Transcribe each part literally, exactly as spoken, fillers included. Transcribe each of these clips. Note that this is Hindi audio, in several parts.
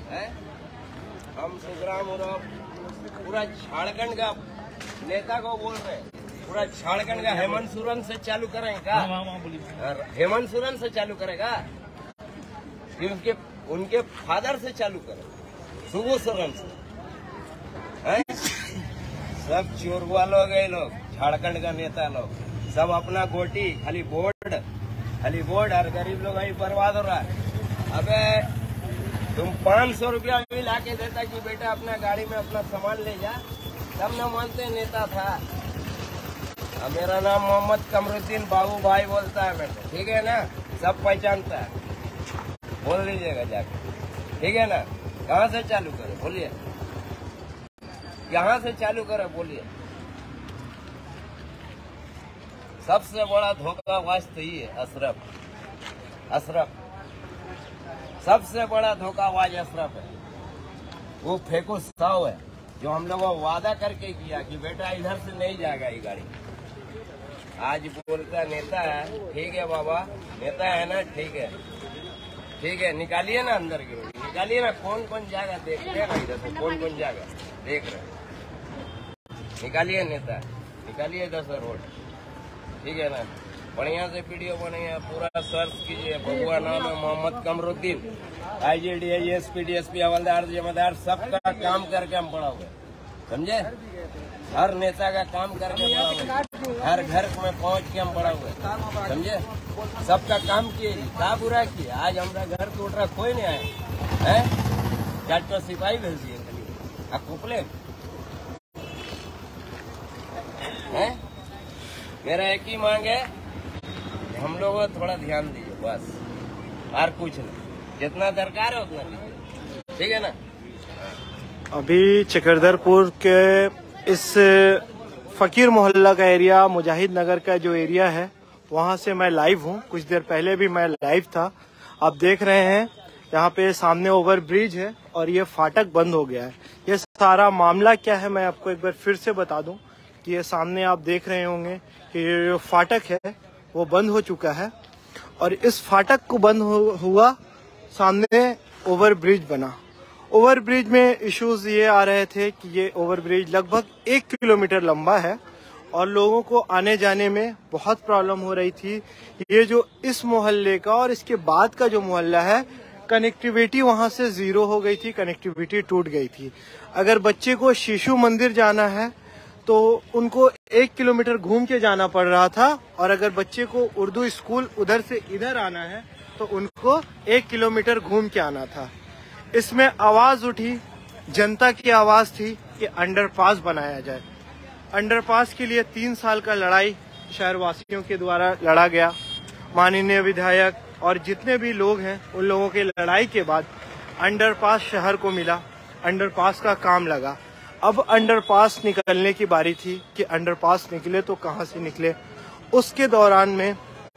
है? हम सुखराम उराव पूरा झारखंड का नेता को बोल रहे हैं, पूरा झारखंड का हेमंत सोरेन से चालू करेंगे का? हेमंत सोरेन से चालू करेगा कि उनके उनके फादर से चालू करें, शिबू सोरेन से? है? सब चोरवा लोग है, लोग झारखंड का नेता लोग सब अपना गोटी, खाली वोट, खाली वोट, और गरीब लोग अभी बर्बाद हो रहा है। अबे तुम पाँच सौ रुपया भी ला के देता कि बेटा अपना गाड़ी में अपना सामान ले जा, तब न मानते नेता था। अब मेरा नाम मोहम्मद कमरुद्दीन बाबू भाई बोलता है मेरे को, ठीक है ना? सब पहचानता है, बोल लीजिएगा जाके, ठीक है ना? कहाँ से चालू करे बोलिए, यहाँ से चालू करे बोलिए। सबसे बड़ा धोखाबाज तो ये अशरफ, अशरफ सबसे बड़ा धोखाबाज अशरफ है। वो फेंको साव है जो हम लोगों को वादा करके किया कि बेटा इधर से नहीं जाएगा ये गाड़ी। आज बोलता नेता है, ठीक है बाबा नेता है ना, ठीक है ठीक है, निकालिए ना अंदर की रोटी, निकालिए ना। कौन कौन जाएगा देखते हैं ना, इधर से कौन कौन जाएगा देख रहे, निकालिए नेता, निकालिए इधर से रोड, ठीक है ना? बढ़िया से वीडियो बनेगा, पूरा सर्च कीजिए, बबुआ नाम है Mohammad Kamruddin, I G D I S P D S P हवलदार जमादार सबका काम करके हम पड़ा हुए, समझे? हर नेता का काम करके पड़ा हुए, हर घर में पहुंच के हम पड़ा हुए, समझे? सबका काम किए, क्या बुरा किया? आज हमारा घर टूट रहा, कोई नहीं आया है, डॉक्टर सिपाही भेज दिए खाली कुपले है। मेरा एक ही मांग है, हम लोगों को थोड़ा ध्यान दीजिए बस, और कुछ नहीं, जितना दरकार है उतना लीजिए, ठीक है ना? अभी चक्रधरपुर के इस फकीर मोहल्ला का एरिया, मुजाहिद नगर का जो एरिया है, वहां से मैं लाइव हूं। कुछ देर पहले भी मैं लाइव था। आप देख रहे हैं यहाँ पे सामने ओवर ब्रिज है और ये फाटक बंद हो गया है। ये सारा मामला क्या है मैं आपको एक बार फिर से बता दूं कि ये सामने आप देख रहे होंगे कि ये जो फाटक है वो बंद हो चुका है, और इस फाटक को बंद हुआ, सामने ओवर ब्रिज बना। ओवर ब्रिज में इश्यूज ये आ रहे थे कि ये ओवर ब्रिज लगभग एक किलोमीटर लंबा है और लोगों को आने जाने में बहुत प्रॉब्लम हो रही थी। ये जो इस मोहल्ले का और इसके बाद का जो मोहल्ला है, कनेक्टिविटी वहां से जीरो हो गई थी, कनेक्टिविटी टूट गई थी। अगर बच्चे को शिशु मंदिर जाना है तो उनको एक किलोमीटर घूम के जाना पड़ रहा था, और अगर बच्चे को उर्दू स्कूल उधर से इधर आना है तो उनको एक किलोमीटर घूम के आना था। इसमें आवाज उठी, जनता की आवाज थी कि अंडरपास बनाया जाए। अंडरपास के लिए तीन साल का लड़ाई शहरवासियों के द्वारा लड़ा गया। माननीय विधायक और जितने भी लोग हैं उन लोगों की लड़ाई के बाद अंडरपास शहर को मिला, अंडरपास का काम लगा। अब अंडरपास निकलने की बारी थी कि अंडरपास निकले तो कहां से निकले। उसके दौरान में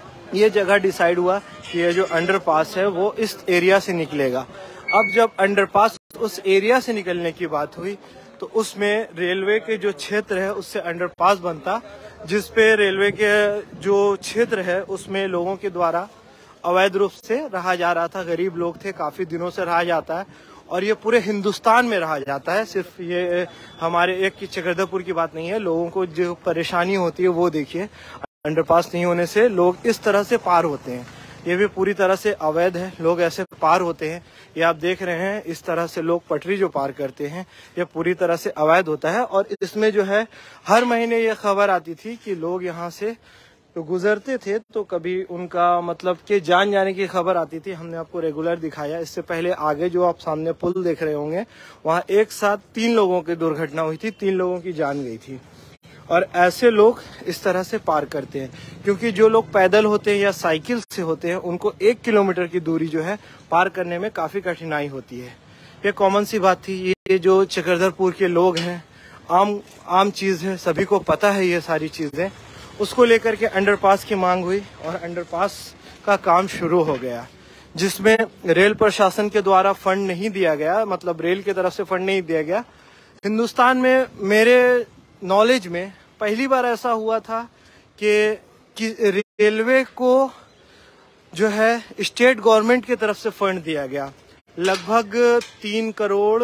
ये जगह डिसाइड हुआ कि ये जो अंडरपास है वो इस एरिया से निकलेगा। अब जब अंडरपास उस एरिया से निकलने की बात हुई तो उसमें रेलवे के जो क्षेत्र है उससे अंडरपास बनता, जिसपे रेलवे के जो क्षेत्र है उसमें लोगों के द्वारा अवैध रूप से रहा जा रहा था। गरीब लोग थे, काफी दिनों से रहा जाता है, और ये पूरे हिंदुस्तान में रहा जाता है। सिर्फ ये हमारे एक की चक्रधरपुर की बात नहीं है। लोगों को जो परेशानी होती है वो देखिए, अंडरपास नहीं होने से लोग इस तरह से पार होते हैं। ये भी पूरी तरह से अवैध है, लोग ऐसे पार होते हैं। ये आप देख रहे हैं, इस तरह से लोग पटरी जो पार करते हैं ये पूरी तरह से अवैध होता है। और इसमें जो है हर महीने ये खबर आती थी कि लोग यहाँ से तो गुजरते थे तो कभी उनका मतलब कि जान जाने की खबर आती थी। हमने आपको रेगुलर दिखाया। इससे पहले आगे जो आप सामने पुल देख रहे होंगे वहाँ एक साथ तीन लोगों की दुर्घटना हुई थी, तीन लोगों की जान गई थी। और ऐसे लोग इस तरह से पार करते हैं, क्योंकि जो लोग पैदल होते हैं या साइकिल से होते हैं उनको एक किलोमीटर की दूरी जो है पार करने में काफी कठिनाई होती है। ये कॉमन सी बात थी। ये जो चक्रधरपुर के लोग हैं, आम आम चीज है, सभी को पता है ये सारी चीजें। उसको लेकर के अंडरपास की मांग हुई और अंडरपास का काम शुरू हो गया, जिसमें रेल प्रशासन के द्वारा फंड नहीं दिया गया, मतलब रेल की तरफ से फंड नहीं दिया गया। हिंदुस्तान में मेरे नॉलेज में पहली बार ऐसा हुआ था कि, कि रेलवे को जो है स्टेट गवर्नमेंट की तरफ से फंड दिया गया। लगभग तीन करोड़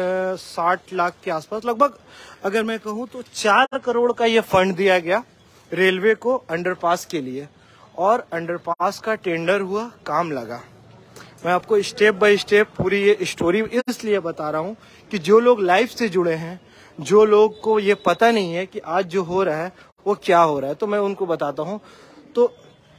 साठ लाख के आसपास, लगभग अगर मैं कहूँ तो चार करोड़ का ये फंड दिया गया रेलवे को अंडरपास के लिए, और अंडरपास का टेंडर हुआ, काम लगा। मैं आपको स्टेप बाय स्टेप पूरी ये स्टोरी इसलिए बता रहा हूँ कि जो लोग लाइफ से जुड़े हैं, जो लोग को ये पता नहीं है कि आज जो हो रहा है वो क्या हो रहा है, तो मैं उनको बताता हूँ। तो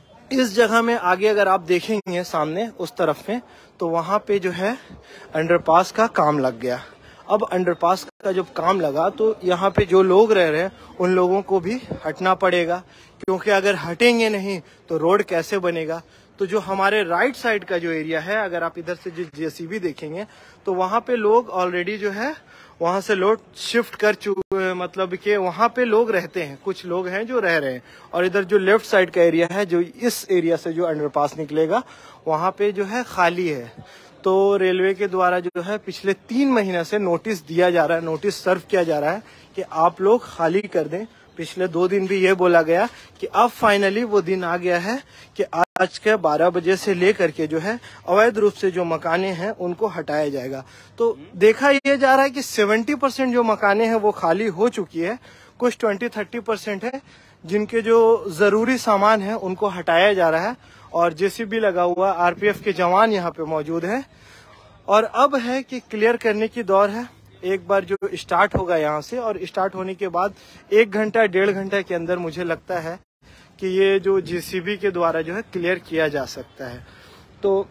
इस जगह में आगे अगर आप देखेंगे सामने उस तरफ में, तो वहां पे जो है अंडरपास का काम लग गया। अब अंडरपास का जब काम लगा तो यहाँ पे जो लोग रह रहे हैं उन लोगों को भी हटना पड़ेगा, क्योंकि अगर हटेंगे नहीं तो रोड कैसे बनेगा। तो जो हमारे राइट साइड का जो एरिया है, अगर आप इधर से जो जेसीबी देखेंगे तो वहां पे लोग ऑलरेडी जो है वहां से लोड शिफ्ट कर चुके, मतलब कि वहां पे लोग रहते हैं, कुछ लोग हैं जो रह रहे हैं। और इधर जो लेफ्ट साइड का एरिया है, जो इस एरिया से जो अंडरपास निकलेगा, वहां पे जो है खाली है। तो रेलवे के द्वारा जो है पिछले तीन महीने से नोटिस दिया जा रहा है, नोटिस सर्व किया जा रहा है कि आप लोग खाली कर दें। पिछले दो दिन भी ये बोला गया कि अब फाइनली वो दिन आ गया है कि आज के बारह बजे से लेकर के जो है अवैध रूप से जो मकाने हैं उनको हटाया जाएगा। तो देखा ये जा रहा है कि सत्तर परसेंट जो मकाने हैं वो खाली हो चुकी है, कुछ बीस तीस परसेंट है जिनके जो जरूरी सामान है उनको हटाया जा रहा है। और जेसीबी लगा हुआ, आरपीएफ के जवान यहाँ पे मौजूद है, और अब है कि क्लियर करने की दौर है। एक बार जो स्टार्ट होगा यहाँ से, और स्टार्ट होने के बाद एक घंटा डेढ़ घंटा के अंदर मुझे लगता है कि ये जो जेसीबी के द्वारा जो है क्लियर किया जा सकता है। तो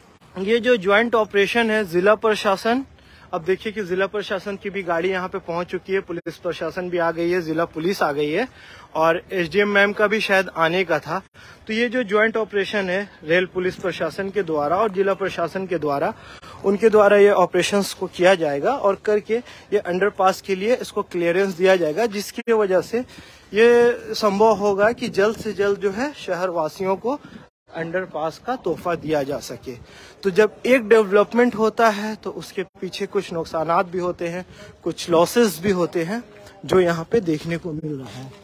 ये जो ज्वाइंट ऑपरेशन है, जिला प्रशासन, अब देखिए कि जिला प्रशासन की भी गाड़ी यहाँ पे पहुंच चुकी है, पुलिस प्रशासन भी आ गई है, जिला पुलिस आ गई है, और एसडीएम मैम का भी शायद आने का था। तो ये जो ज्वाइंट ऑपरेशन है रेल पुलिस प्रशासन के द्वारा और जिला प्रशासन के द्वारा, उनके द्वारा ये ऑपरेशंस को किया जाएगा, और करके ये अंडरपास के लिए इसको क्लियरेंस दिया जाएगा, जिसकी वजह से ये संभव होगा कि जल्द से जल्द जो है शहर वासियों को अंडरपास का तोहफा दिया जा सके। तो जब एक डेवलपमेंट होता है तो उसके पीछे कुछ नुकसानात भी होते हैं, कुछ लॉसेस भी होते हैं, जो यहाँ पे देखने को मिल रहा है।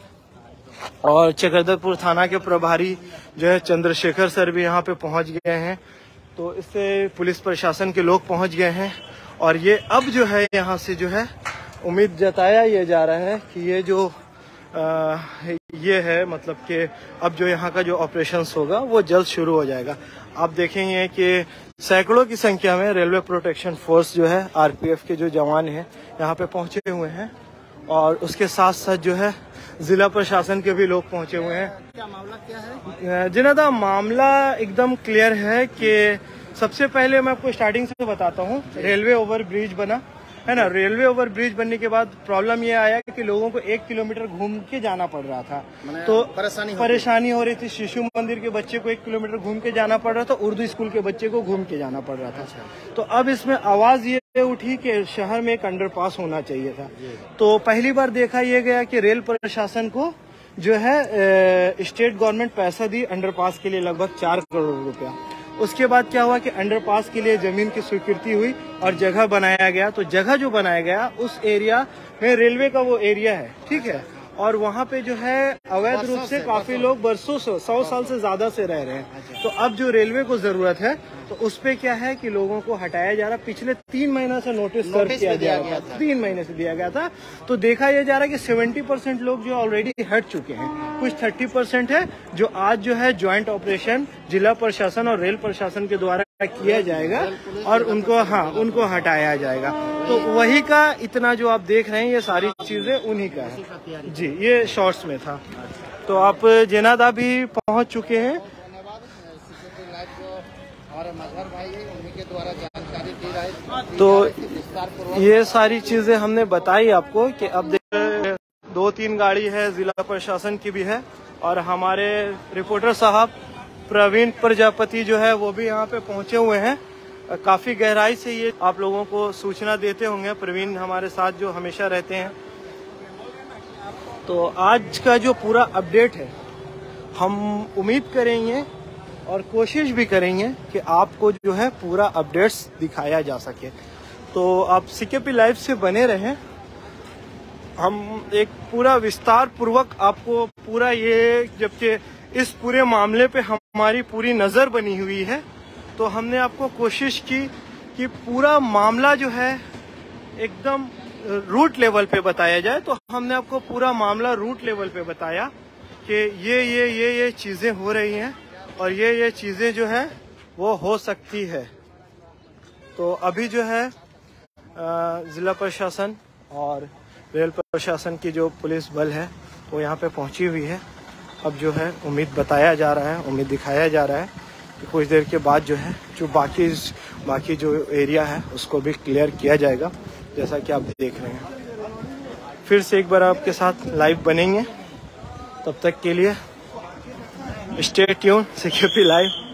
और चक्रधरपुर थाना के प्रभारी जो है चंद्रशेखर सर भी यहाँ पे पहुंच गए हैं, तो इससे पुलिस प्रशासन के लोग पहुंच गए हैं। और ये अब जो है यहाँ से जो है उम्मीद जताया ये जा रहा है कि ये जो आ, ये है, मतलब कि अब जो यहाँ का जो ऑपरेशंस होगा वो जल्द शुरू हो जाएगा। आप देखेंगे कि सैकड़ों की संख्या में रेलवे प्रोटेक्शन फोर्स जो है, आरपीएफ के जो जवान हैं यहाँ पे पहुंचे हुए हैं, और उसके साथ साथ जो है जिला प्रशासन के भी लोग पहुंचे हुए हैं। क्या मामला क्या है जिनादा? मामला एकदम क्लियर है कि सबसे पहले मैं आपको स्टार्टिंग से बताता हूँ। रेलवे ओवर ब्रिज बना है ना, रेलवे ओवर ब्रिज बनने के बाद प्रॉब्लम ये आया कि लोगों को एक किलोमीटर घूम के जाना पड़ रहा था, तो परेशानी परेशानी हो रही थी। शिशु मंदिर के बच्चे को एक किलोमीटर घूम के जाना पड़ रहा था, उर्दू स्कूल के बच्चे को घूम के जाना पड़ रहा था। तो अब इसमें आवाज ये उठी कि शहर में एक अंडरपास होना चाहिए था। तो पहली बार देखा यह गया कि रेल प्रशासन को जो है स्टेट गवर्नमेंट पैसा दी अंडरपास के लिए, लगभग चार करोड़ रुपया। उसके बाद क्या हुआ कि अंडरपास के लिए जमीन की स्वीकृति हुई और जगह बनाया गया। तो जगह जो बनाया गया उस एरिया में रेलवे का वो एरिया है, ठीक है, और वहाँ पे जो है अवैध रूप से काफी लोग बरसों से, सौ साल से ज्यादा से रह रहे हैं। तो अब जो रेलवे को जरूरत है तो उस पे क्या है कि लोगों को हटाया जा रहा। पिछले तीन महीना से नोटिस सर्व किया जा रहा था, तीन महीने से दिया गया था। तो देखा यह जा रहा है कि सत्तर परसेंट लोग जो ऑलरेडी हट चुके हैं, कुछ तीस परसेंट है जो आज जो है ज्वाइंट ऑपरेशन जिला प्रशासन और रेल प्रशासन के द्वारा किया जाएगा, और उनको हाँ उनको हटाया जाएगा। तो वही का इतना जो आप देख रहे हैं ये सारी चीजें उन्हीं का है जी। ये शॉर्ट्स में था। तो आप जेनादा भी पहुंच चुके हैं। हमारे मजहर भाई उन्हीं के द्वारा जानकारी दी रही। तो ये सारी चीजें हमने बताई आपको कि अब देख दो तीन गाड़ी है, जिला प्रशासन की भी है, और हमारे रिपोर्टर साहब प्रवीण प्रजापति जो है वो भी यहाँ पे पहुंचे हुए हैं। काफी गहराई से ये आप लोगों को सूचना देते होंगे, प्रवीण हमारे साथ जो हमेशा रहते हैं। तो आज का जो पूरा अपडेट है, हम उम्मीद करेंगे और कोशिश भी करेंगे कि आपको जो है पूरा अपडेट्स दिखाया जा सके। तो आप सीकेपी लाइव से बने रहें, हम एक पूरा विस्तार पूर्वक आपको पूरा ये, जबकि इस पूरे मामले पे हमारी पूरी नजर बनी हुई है, तो हमने आपको कोशिश की कि पूरा मामला जो है एकदम रूट लेवल पे बताया जाए, तो हमने आपको पूरा मामला रूट लेवल पे बताया कि ये ये ये ये चीज़ें हो रही हैं और ये ये चीज़ें जो है वो हो सकती है। तो अभी जो है ज़िला प्रशासन और रेल प्रशासन की जो पुलिस बल है वो यहाँ पे पहुँची हुई है। अब जो है उम्मीद बताया जा रहा है, उम्मीद दिखाया जा रहा है कि कुछ देर के बाद जो है जो बाकी बाकी जो एरिया है उसको भी क्लियर किया जाएगा, जैसा कि आप देख रहे हैं। फिर से एक बार आपके साथ लाइव बनेंगे, तब तक के लिए स्टे ट्यून सीकेपी लाइव।